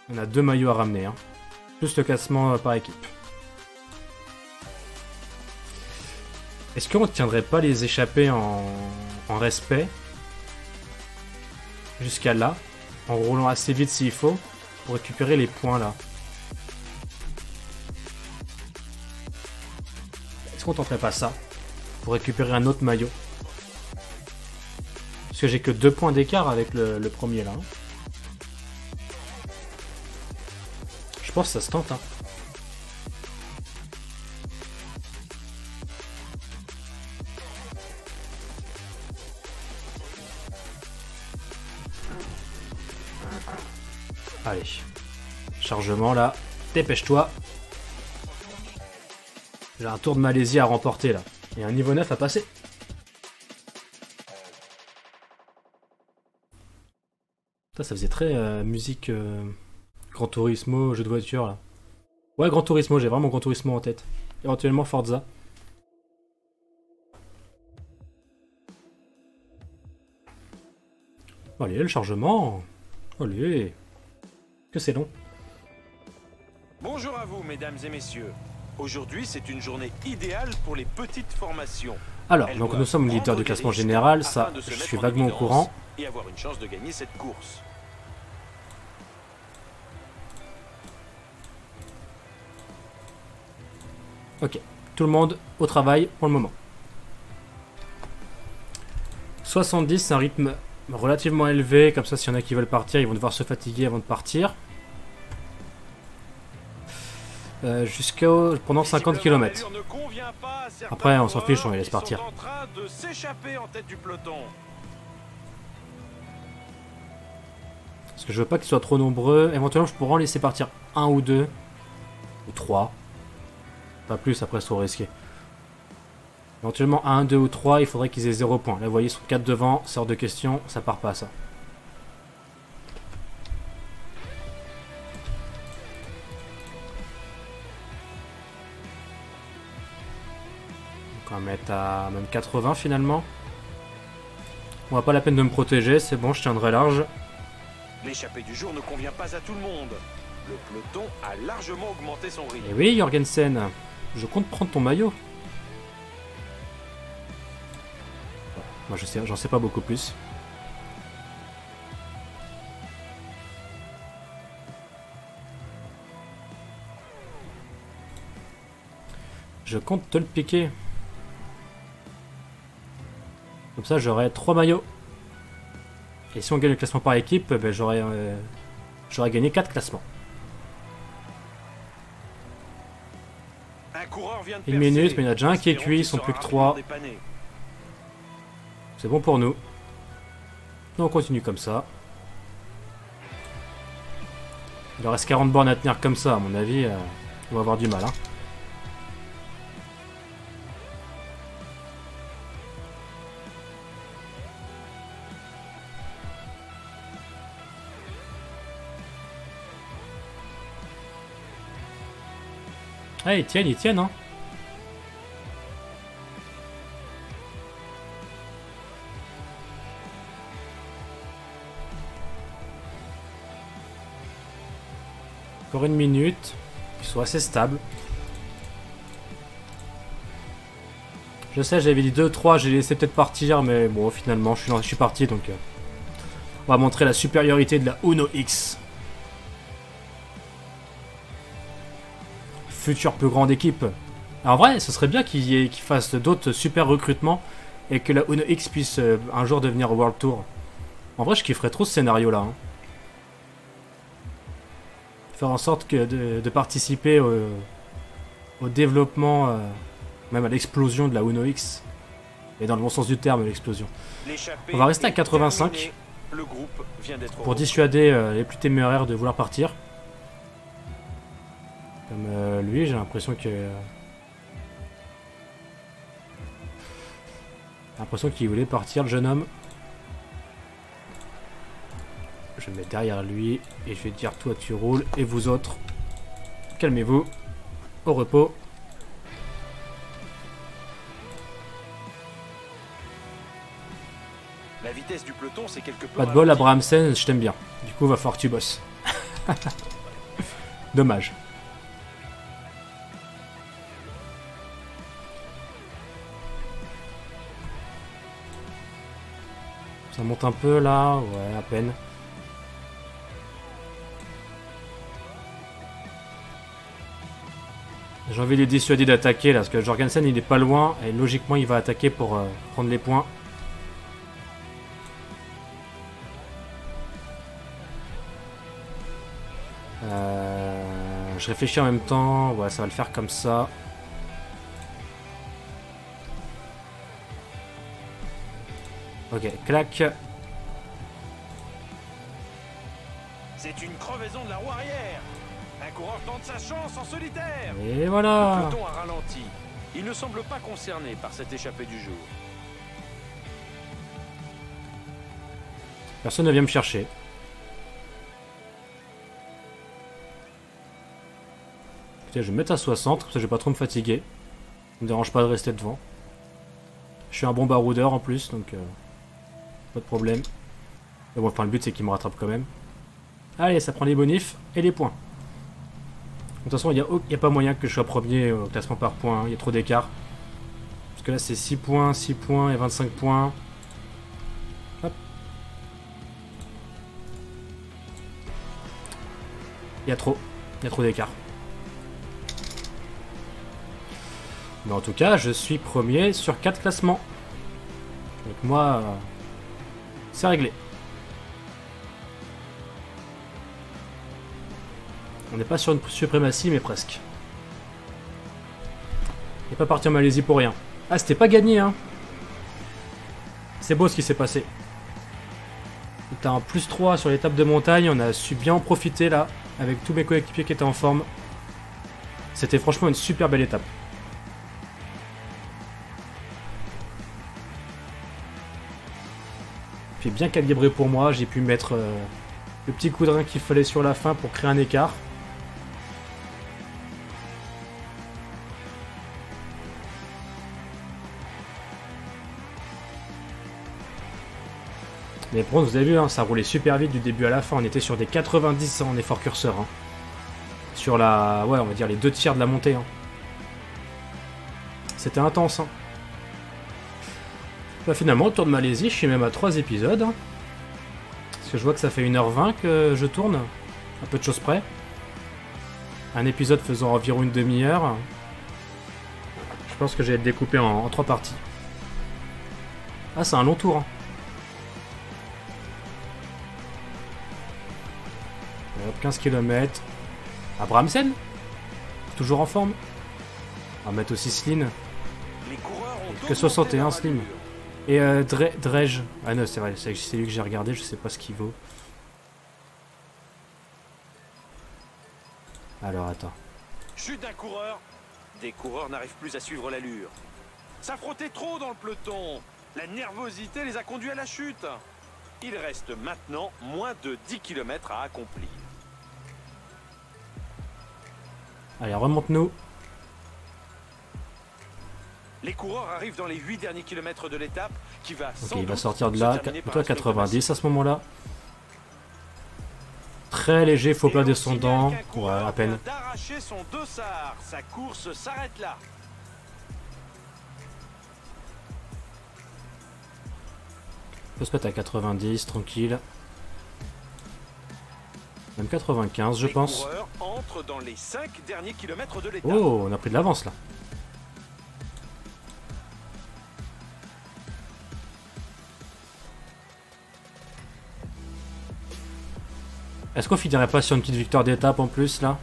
On a 2 maillots à ramener, hein. Plus le classement par équipe. Est-ce qu'on ne tiendrait pas les échappés en respect jusqu'à là, en roulant assez vite s'il faut, pour récupérer les points là? Est-ce qu'on tenterait pas ça, pour récupérer un autre maillot? Parce que j'ai que 2 points d'écart avec le premier là. Hein. Je pense que ça se tente. Hein. Allez. Chargement là. Dépêche-toi. J'ai un tour de Malaisie à remporter là. Et un niveau 9 à passer. Ça faisait très musique Gran Turismo, jeu de voiture là. Ouais, Gran Turismo, j'ai vraiment Gran Turismo en tête. Éventuellement Forza. Allez, le chargement. Allez. Que c'est long. Bonjour à vous, mesdames et messieurs. Aujourd'hui, c'est une journée idéale pour les petites formations. Alors, donc nous sommes leaders du classement général, ça, je suis vaguement au courant. Et avoir une chance de gagner cette course. Ok, tout le monde au travail pour le moment. 70, c'est un rythme relativement élevé, comme ça s'il y en a qui veulent partir, ils vont devoir se fatiguer avant de partir. Pendant 50 km. Après, on s'en fiche, on les laisse partir. Parce que je veux pas qu'ils soient trop nombreux. Éventuellement, je pourrais en laisser partir 1 ou 2. Ou 3. Pas plus, après, c'est trop risqué. Éventuellement, 1, 2 ou 3, il faudrait qu'ils aient 0 points. Là, vous voyez, ils sont 4 devant, c'est hors de question, ça part pas, ça. On va mettre à même 80 finalement. On va pas la peine de me protéger, c'est bon, je tiendrai large. L'échappée du jour ne convient pas à tout le monde. Le peloton a largement augmenté son rythme. Et oui, Jorgensen, je compte prendre ton maillot. Moi, j'en sais pas beaucoup plus. Je compte te le piquer. Comme ça, j'aurai 3 maillots. Et si on gagne le classement par équipe, ben, j'aurai gagné 4 classements. Une minute, mais il y en a déjà un qui est cuit, ils sont plus que 3. C'est bon pour nous. Et on continue comme ça. Il leur reste 40 bornes à tenir comme ça, à mon avis, on va avoir du mal. Hein. Ah, ils tiennent, hein. Encore une minute. Ils sont assez stables. Je sais, j'avais dit 2-3, j'ai laissé peut-être partir, mais bon, finalement, je suis parti, donc... on va montrer la supériorité de la Uno X. Future plus grande équipe. Alors, en vrai, ce serait bien qu'ils fassent d'autres super recrutements et que la Uno X puisse un jour devenir World Tour. En vrai, je kifferais trop ce scénario-là. Hein. Faire en sorte que de participer au développement, même à l'explosion de la Uno X. Et dans le bon sens du terme, l'explosion. On va rester à 85 pour dissuader les plus téméraires de vouloir partir. Comme lui, j'ai l'impression que... J'ai l'impression qu'il voulait partir, le jeune homme. Je me mets derrière lui et je vais dire toi tu roules et vous autres, calmez-vous, au repos. La vitesse du peloton, c'est quelque peu... Pas de bol, Abrahamsen, je t'aime bien. Du coup, va falloir que tu bosses. Dommage. Ça monte un peu là, ouais, à peine. J'ai envie de les dissuader d'attaquer là, parce que Jorgensen il est pas loin, et logiquement il va attaquer pour prendre les points. Je réfléchis en même temps, ouais ça va le faire comme ça. Ok, clac. C'est une crevaison de la roue arrière. Un coureur tente sa chance en solitaire. Et voilà. Le peloton a ralenti. Il ne semble pas concerné par cette échappée du jour. Personne ne vient me chercher. Écoutez, je vais me mettre à 60, comme ça je vais pas trop me fatiguer. Ça me dérange pas de rester devant. Je suis un bon baroudeur en plus, donc pas de problème. Mais bon, enfin le but c'est qu'il me rattrape quand même. Allez, ça prend les bonifs et les points. De toute façon, il n'y a pas moyen que je sois premier au classement par points, il y a trop d'écart. Parce que là c'est 6 points et 25 points. Hop. Il y a trop d'écart. Mais en tout cas, je suis premier sur 4 classements. Donc moi, c'est réglé. On n'est pas sur une suprématie, mais presque. Il n'est pas parti en Malaisie pour rien. Ah, c'était pas gagné, hein. C'est beau ce qui s'est passé. T'as un +3 sur l'étape de montagne, on a su bien en profiter là, avec tous mes coéquipiers qui étaient en forme. C'était franchement une super belle étape. Puis bien calibré pour moi, j'ai pu mettre le petit coup de rein qu'il fallait sur la fin pour créer un écart. Mais par contre, vous avez vu, hein, ça roulait super vite du début à la fin. On était sur des 90 en effort curseur. Hein. Sur la... ouais, on va dire les 2 tiers de la montée. Hein. C'était intense. Hein. Bah, finalement, Tour de Malaisie, je suis même à 3 épisodes. Hein. Parce que je vois que ça fait 1h20 que je tourne. À peu de choses près. Un épisode faisant environ une demi-heure. Je pense que j'ai le découpé en 3 parties. Ah, c'est un long tour. Hein. Hop, 15 km. Abramsen, toujours en forme. On va mettre aussi Slim. Que 61 Slim. Et Drej. Ah non, c'est vrai, c'est lui que j'ai regardé, je sais pas ce qu'il vaut. Alors attends. Chute d'un coureur. Des coureurs n'arrivent plus à suivre l'allure. Ça frottait trop dans le peloton. La nervosité les a conduits à la chute. Il reste maintenant moins de 10 km à accomplir. Allez, remonte-nous. Les coureurs arrivent dans les 8 derniers kilomètres de l'étape qui va ok, il va sortir de là. Toi, 90 à ce moment-là. Très léger, faux plat descendant. Ouais, à peine. D'arracher son dossard. Sa course s'arrête là. On peut se mettre à 90, tranquille. Même 95, je pense. Entre dans les 5 derniers kilomètres de l'étape. Oh, on a pris de l'avance là. Est-ce qu'on finirait pas sur une petite victoire d'étape en plus là?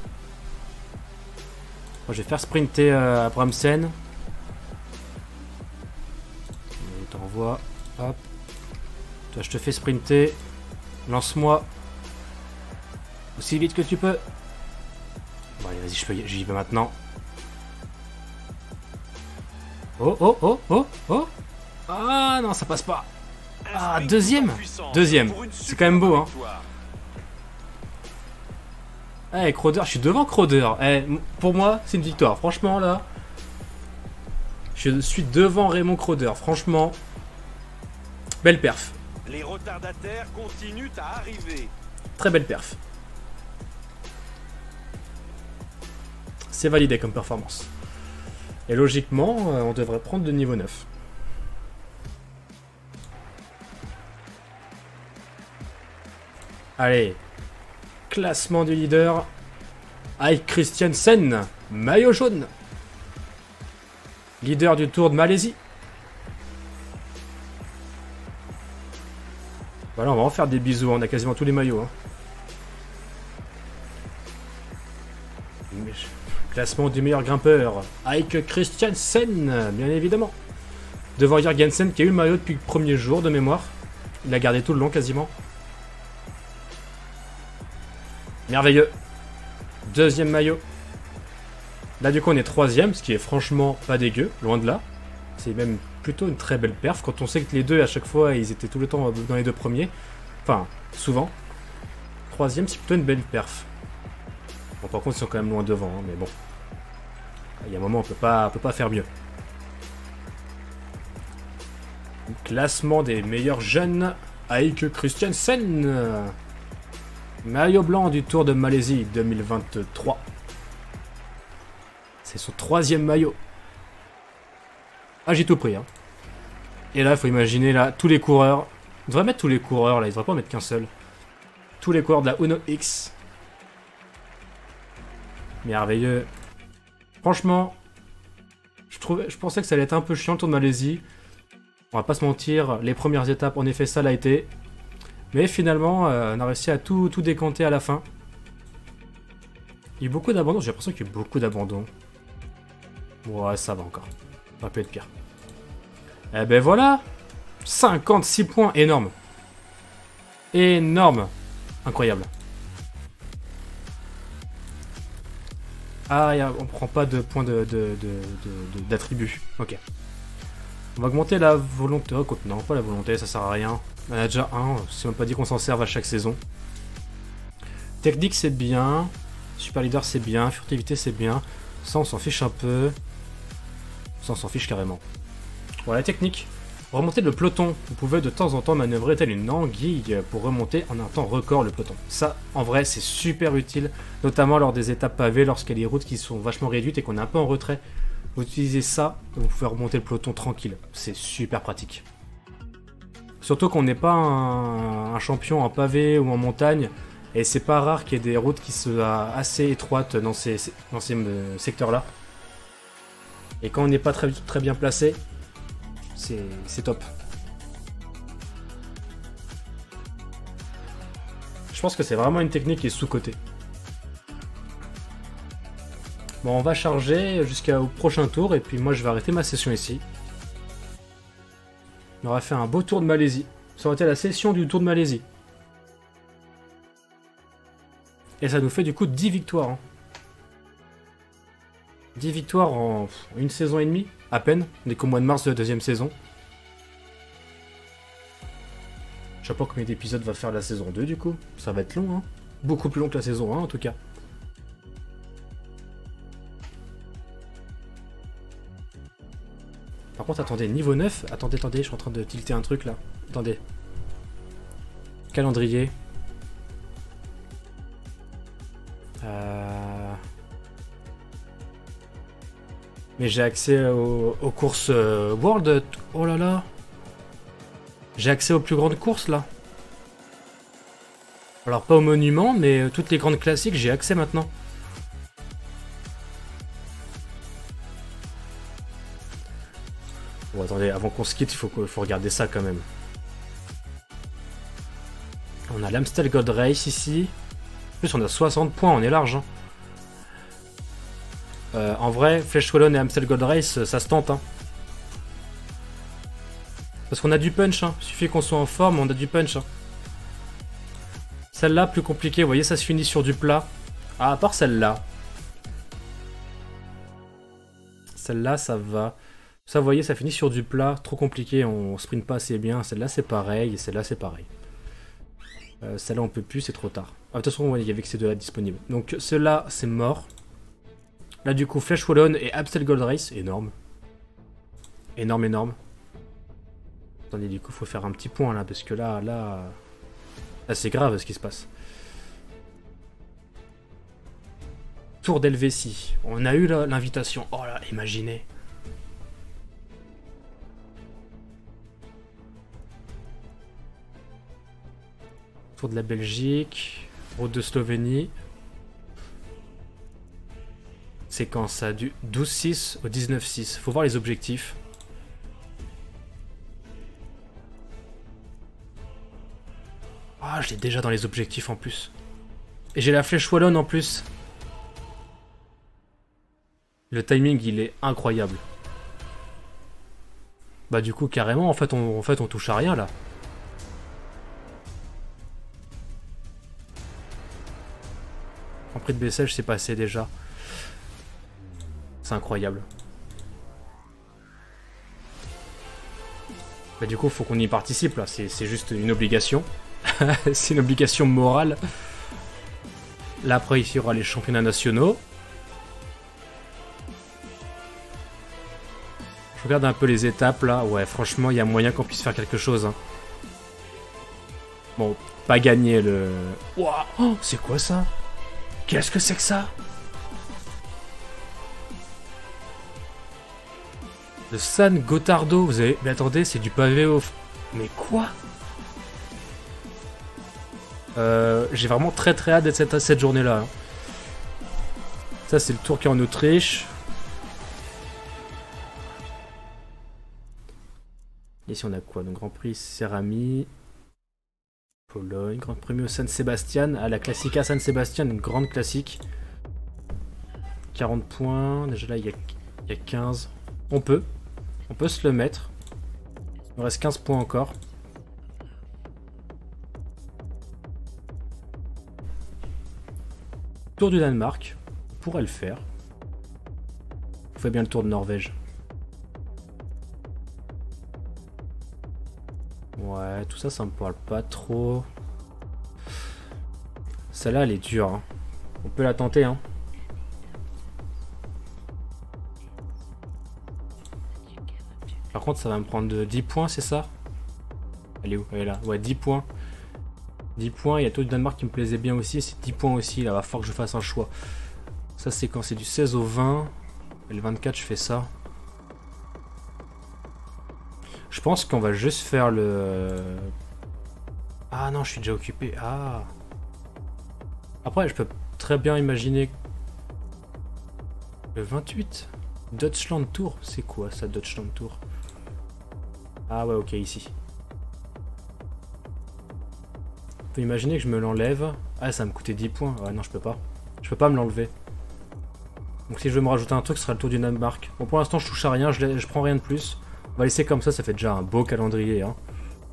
Moi, je vais faire sprinter Abramsen. Il t'envoie. Hop. Toi, je te fais sprinter. Lance-moi. Aussi vite que tu peux. Bon allez vas-y, j'y vais maintenant. Oh oh oh oh oh. Ah non, ça passe pas. Ah, deuxième. C'est quand même beau hein. Eh, Crowder, je suis devant Crowder. Eh, pour moi, c'est une victoire. Franchement, là, je suis devant Raymond Crowder. Franchement, belle perf. Les retardataires continuent à arriver. Très belle perf. C'est validé comme performance. Et logiquement, on devrait prendre de niveau 9. Allez. Classement du leader. Ike Christiansen, maillot jaune. Leader du Tour de Malaisie. Voilà, on va en faire des bisous, on a quasiment tous les maillots. Hein. Classement du meilleur grimpeur, Ike Christiansen, bien évidemment. Devant Jørgensen qui a eu le maillot depuis le premier jour de mémoire. Il l'a gardé tout le long quasiment. Merveilleux. Deuxième maillot. Là du coup on est troisième, ce qui est franchement pas dégueu, loin de là. C'est même plutôt une très belle perf quand on sait que les deux à chaque fois ils étaient tout le temps dans les deux premiers. Enfin, souvent. Troisième c'est plutôt une belle perf. Bon, par contre ils sont quand même loin devant, hein, mais bon. Il y a un moment on peut pas faire mieux. Classement des meilleurs jeunes. Ike Christiansen. Maillot blanc du Tour de Malaisie 2023. C'est son troisième maillot. Ah, j'ai tout pris. Hein. Et là, il faut imaginer là, tous les coureurs. Il devrait mettre tous les coureurs là, il devrait pas en mettre qu'un seul. Tous les coureurs de la Uno X. Merveilleux. Franchement, je pensais que ça allait être un peu chiant le Tour de Malaisie. On va pas se mentir, les premières étapes, en effet, ça l'a été. Mais finalement, on a réussi à tout décanter à la fin. Il y a eu beaucoup d'abandons, j'ai l'impression qu'il y a eu beaucoup d'abandons. Ouais, ça va encore. Ça peut être pire. Eh ben voilà 56 points, énorme. Énorme. Incroyable. Ah, on prend pas de points d'attribut. Ok. On va augmenter la volonté. Oh, non, pas la volonté, ça sert à rien. On a déjà un, c'est même pas dit qu'on s'en serve à chaque saison. Technique c'est bien. Super leader c'est bien. Furtivité c'est bien. Ça on s'en fiche un peu. Ça on s'en fiche carrément. Voilà, technique. Remonter le peloton. Vous pouvez de temps en temps manœuvrer telle une anguille pour remonter en un temps record le peloton. Ça, en vrai, c'est super utile. Notamment lors des étapes pavées, lorsqu'il y a des routes qui sont vachement réduites et qu'on est un peu en retrait. Vous utilisez ça, vous pouvez remonter le peloton tranquille. C'est super pratique. Surtout qu'on n'est pas un champion en pavé ou en montagne. Et c'est pas rare qu'il y ait des routes qui soient assez étroites dans ces secteurs-là. Et quand on n'est pas très bien placé, c'est top. Je pense que c'est vraiment une technique qui est sous-cotée. Bon, on va charger jusqu'au prochain tour et puis moi je vais arrêter ma session ici. On aura fait un beau tour de Malaisie. Ça aurait été la session du tour de Malaisie. Et ça nous fait du coup 10 victoires. Hein. 10 victoires en une saison et demie, à peine. On est qu'au mois de mars de la deuxième saison. Je sais pas combien d'épisodes va faire la saison 2 du coup. Ça va être long, hein. Beaucoup plus long que la saison 1 en tout cas. Par contre, attendez, niveau 9. Attendez, je suis en train de tilter un truc là. Attendez. Calendrier. Mais j'ai accès aux courses World. Oh là là. J'ai accès aux plus grandes courses là. Alors pas aux monuments, mais toutes les grandes classiques, j'ai accès maintenant. Bon, attendez, avant qu'on se quitte, il faut regarder ça quand même. On a l'Amstel Gold Race ici. En plus, on a 60 points, on est large. Hein. En vrai, Flèche Wallonne et Amstel Gold Race, ça se tente. Hein. Parce qu'on a du punch. Hein. Il suffit qu'on soit en forme, on a du punch. Hein. Celle-là, plus compliquée. Vous voyez, ça se finit sur du plat. Ah, à part celle-là. Celle-là, ça va. Ça, vous voyez, ça finit sur du plat. Trop compliqué, on sprint pas assez bien. Celle-là, c'est pareil. Et celle-là, c'est pareil. Celle-là, on peut plus, c'est trop tard. Ah, de toute façon, il y avait que ces deux-là disponibles. Donc, ceux-là, c'est mort. Là, du coup, Flèche Wallonne et Amstel Gold Race. Énorme. Énorme, énorme. Attendez, du coup, faut faire un petit point, là. Parce que là, c'est grave, ce qui se passe. Tour d'Helvétie. On a eu l'invitation. Oh là, imaginez. Tour de la Belgique. Route de Slovénie. C'est quand ça? Du 12-6 au 19-6. Faut voir les objectifs. Ah, je l'ai déjà dans les objectifs en plus. Et j'ai la flèche wallonne en plus. Le timing, il est incroyable. Bah du coup, carrément, en fait, on touche à rien, là. En prix de baissage, c'est passé déjà. C'est incroyable. Bah du coup, faut qu'on y participe, là. C'est juste une obligation. C'est une obligation morale. Là, après, ici, il y aura les championnats nationaux. Je regarde un peu les étapes, là. Ouais, franchement, il y a moyen qu'on puisse faire quelque chose. Hein. Bon, pas gagner le... Ouah, oh, c'est quoi ça? Qu'est-ce que c'est que ça? Le San Gotardo, vous avez... Mais attendez, c'est du pavé au... Mais quoi? J'ai vraiment très hâte d'être cette journée-là. Hein. Ça, c'est le tour qui est en Autriche. Ici, on a quoi? Donc, Grand Prix Cerami. Pologne. Grand Prix au San Sebastian. Ah, la Classica San Sebastian, une grande classique. 40 points. Déjà là, il y a 15. On peut se le mettre. Il nous reste 15 points encore. Tour du Danemark. On pourrait le faire. On fait bien le tour de Norvège. Ouais, tout ça, ça me parle pas trop. Celle-là, elle est dure. Hein. On peut la tenter, hein. Par contre, ça va me prendre 10 points, c'est ça? Elle est où? Elle est là. Ouais, 10 points. 10 points. Il y a tout le Danemark qui me plaisait bien aussi. C'est 10 points aussi. Là, va falloir que je fasse un choix. Ça, c'est quand c'est du 16 au 20. Et le 24, je fais ça. Je pense qu'on va juste faire le... Ah non, je suis déjà occupé. Ah. Après, je peux très bien imaginer... Le 28. Deutschland Tour. C'est quoi ça, Deutschland Tour? Ah ouais, ok, ici. On peut imaginer que je me l'enlève. Ah, ça va me coûter 10 points. Ouais, non, je peux pas. Je peux pas me l'enlever. Donc si je veux me rajouter un truc, ce sera le tour du Danemark. Bon, pour l'instant, je touche à rien. Je prends rien de plus. On va laisser comme ça fait déjà un beau calendrier. Hein.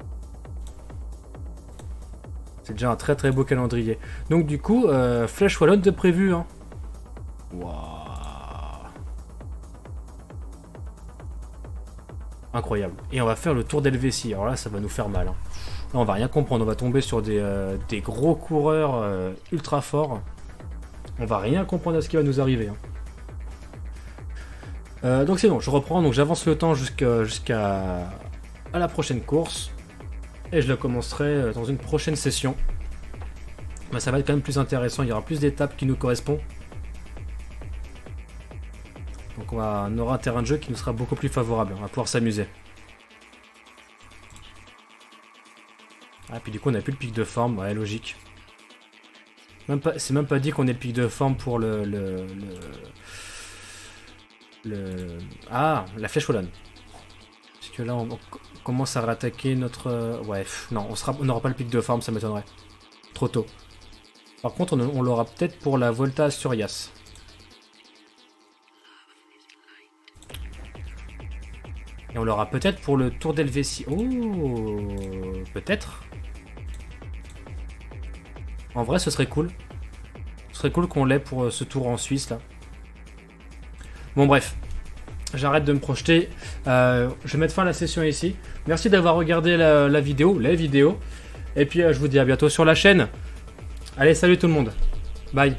C'est déjà un très beau calendrier. Donc du coup, Flèche Wallonne de prévu. Hein. Waouh. Incroyable. Et on va faire le tour d'Helvétie. Alors là, ça va nous faire mal. Hein. Là, on va rien comprendre. On va tomber sur des gros coureurs ultra forts. On va rien comprendre à ce qui va nous arriver. Hein. Donc c'est bon, je reprends. Donc j'avance le temps jusqu'à la prochaine course. Et je la commencerai dans une prochaine session. Bah, ça va être quand même plus intéressant. Il y aura plus d'étapes qui nous correspondent. Donc on aura un terrain de jeu qui nous sera beaucoup plus favorable. On va pouvoir s'amuser. Ah, puis du coup on n'a plus le pic de forme. Ouais, logique. C'est même pas dit qu'on ait le pic de forme pour Ah, la flèche wallonne. Parce que là, on commence à rattaquer notre... Ouais, non, on n'aura pas le pic de forme, ça m'étonnerait. Trop tôt. Par contre, on l'aura peut-être pour la Volta Asturias. Et on l'aura peut-être pour le Tour d'Helvétie. Oh, peut-être. En vrai, ce serait cool. Ce serait cool qu'on l'ait pour ce tour en Suisse, là. Bon, bref. J'arrête de me projeter. Je vais mettre fin à la session ici. Merci d'avoir regardé la vidéo, les vidéos. Et puis, je vous dis à bientôt sur la chaîne. Allez, salut tout le monde. Bye.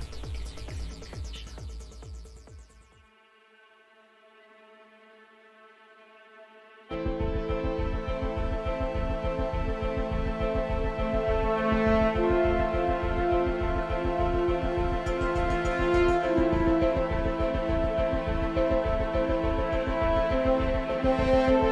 Ciao.